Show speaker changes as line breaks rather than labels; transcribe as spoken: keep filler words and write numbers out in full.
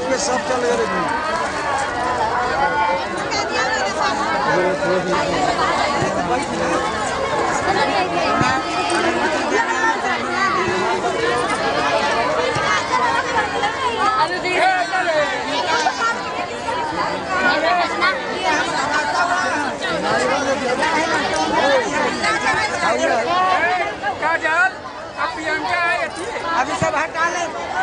के सब चल गए।
काजल अब प्रियंका है अभी सब हटा ले।